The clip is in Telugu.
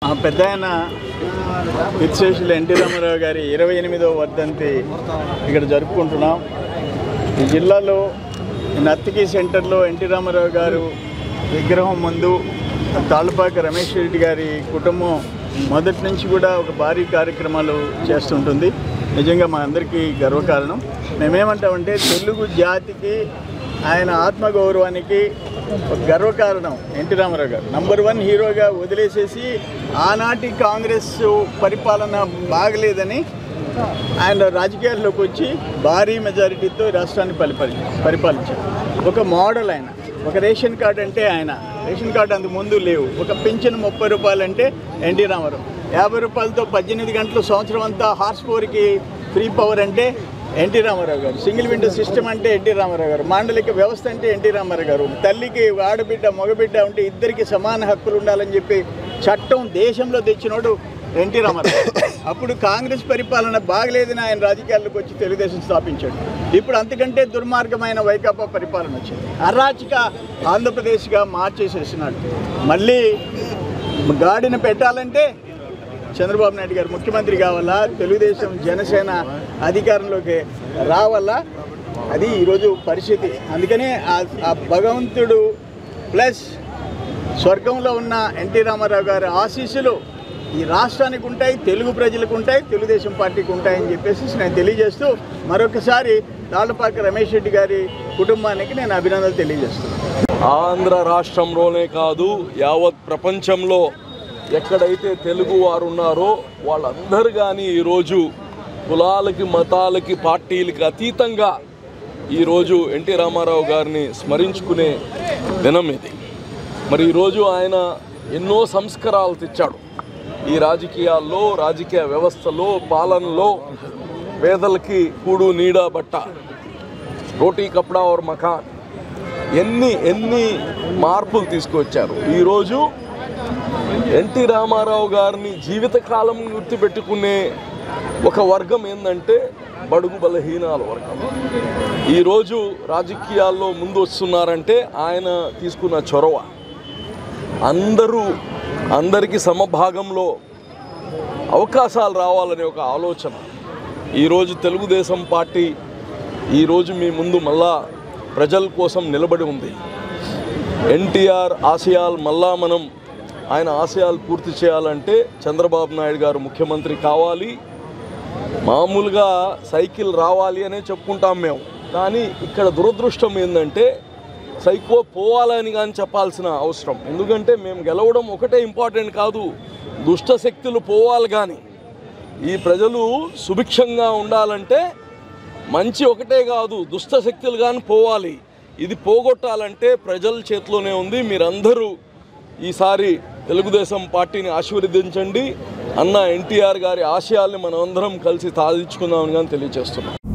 పెద్దాయన విశ్వేశ్వరులు ఎన్టీ రామారావు గారి 28వ వర్ధంతి ఇక్కడ జరుపుకుంటున్నాం. ఈ జిల్లాలో నత్తికి సెంటర్లో ఎన్టీ రామారావు గారు విగ్రహం ముందు తాళ్ళపాక రమేష్ రెడ్డి గారి కుటుంబం మొదటి నుంచి కూడా ఒక భారీ కార్యక్రమాలు చేస్తుంటుంది. నిజంగా మా అందరికీ గర్వకారణం. మేమేమంటామంటే తెలుగు జాతికి ఆయన ఆత్మగౌరవానికి ఒక గర్వకారణం ఎన్టీ రామారావు గారు. నంబర్ 1 హీరోగా వదిలేసేసి ఆనాటి కాంగ్రెస్ పరిపాలన బాగలేదని ఆయన రాజకీయాల్లోకి వచ్చి భారీ మెజారిటీతో రాష్ట్రాన్ని పరిపాలించారు. ఒక మోడల్ ఆయన. ఒక రేషన్ కార్డు అంటే ఆయన. రేషన్ కార్డు అంతకు ముందు లేవు. ఒక పింఛన్ 30 రూపాయలు అంటే ఎన్టీ రామారావు. 50 రూపాయలతో 18 గంటలు సంవత్సరం అంతా హార్స్ పవర్కి ఫ్రీ పవర్ అంటే ఎన్టీ రామారావు గారు. సింగిల్ విండో సిస్టమ్ అంటే ఎన్టీ రామారావు గారు. మాండలిక వ్యవస్థ అంటే ఎన్టీ రామారావు గారు. తల్లికి ఆడబిడ్డ మగబిడ్డ ఉంటే ఇద్దరికి సమాన హక్కులు ఉండాలని చెప్పి చట్టం దేశంలో తెచ్చినోడు ఎన్టీ రామారావు. అప్పుడు కాంగ్రెస్ పరిపాలన బాగలేదని ఆయన రాజకీయాల్లోకి వచ్చి తెలుగుదేశం స్థాపించాడు. ఇప్పుడు అంతకంటే దుర్మార్గమైన వైకాపా పరిపాలన వచ్చింది. అరాచక ఆంధ్రప్రదేశ్గా మార్చేసేసినాడు. మళ్ళీ గాడిని పెట్టాలంటే చంద్రబాబు నాయుడు గారు ముఖ్యమంత్రి కావాలా, తెలుగుదేశం జనసేన అధికారంలోకి రావాలా, అది ఈరోజు పరిస్థితి. అందుకనే ఆ భగవంతుడు ప్లస్ స్వర్గంలో ఉన్న ఎన్టీ రామారావు గారి ఆశీస్సులు ఈ రాష్ట్రానికి ఉంటాయి, తెలుగు ప్రజలకు ఉంటాయి, తెలుగుదేశం పార్టీకి ఉంటాయని చెప్పేసి నేను తెలియజేస్తూ మరొకసారి తాళ్ళపాక రమేష్ రెడ్డి గారి కుటుంబానికి నేను అభినందనలు తెలియజేస్తున్నాను. ఆంధ్ర రాష్ట్రంలోనే కాదు, యావత్ ప్రపంచంలో ఎక్కడైతే తెలుగు వారు ఉన్నారో వాళ్ళందరూ కానీ ఈరోజు కులాలకి మతాలకి పార్టీలకి అతీతంగా ఈరోజు ఎన్టీ రామారావు గారిని స్మరించుకునే దినం ఇది. మరి ఈరోజు ఆయన ఎన్నో సంస్కారాలు తెచ్చాడు ఈ రాజకీయాల్లో, రాజకీయ వ్యవస్థలో, పాలనలో. పేదలకి కూడు నీడ బట్ట, రోటీ కప్డా और మకాన్, ఎన్ని మార్పులు తీసుకొచ్చారు. ఈరోజు ఎన్టీ రామారావు గారిని జీవితకాలం గుర్తుపెట్టుకునే ఒక వర్గం ఏంటంటే బడుగు బలహీనాల వర్గం. ఈరోజు రాజకీయాల్లో ముందు వస్తున్నారంటే ఆయన తీసుకున్న చొరవ. అందరికీ సమభాగంలో అవకాశాలు రావాలనే ఒక ఆలోచన. ఈరోజు తెలుగుదేశం పార్టీ ఈరోజు మీ ముందు మళ్ళా ప్రజల కోసం నిలబడి ఉంది. ఎన్టీఆర్ ఆశయాలు మళ్ళా ఆయన ఆశయాలు పూర్తి చేయాలంటే చంద్రబాబు నాయుడు గారు ముఖ్యమంత్రి కావాలి. మామూలుగా సైకిల్ రావాలి అనే చెప్పుకుంటాం మేము. కానీ ఇక్కడ దురదృష్టం ఏంటంటే సైకో పోవాలని కానీ చెప్పాల్సిన అవసరం. ఎందుకంటే మేము గెలవడం ఒకటే ఇంపార్టెంట్ కాదు, దుష్ట శక్తులు పోవాలి. కానీ ఈ ప్రజలు సుభిక్షంగా ఉండాలంటే మంచి ఒకటే కాదు, దుష్ట శక్తులు కానీ పోవాలి. ఇది పోగొట్టాలంటే ప్రజల చేతిలోనే ఉంది. మీరందరూ ఈసారి తెలుగుదేశం పార్టీని ఆశీర్వదించండి. అన్న ఎన్టీఆర్ గారి ఆశయాల్ని మనం అందరం కలిసి సాధించుకుందామని కానీ తెలియజేస్తున్నాం.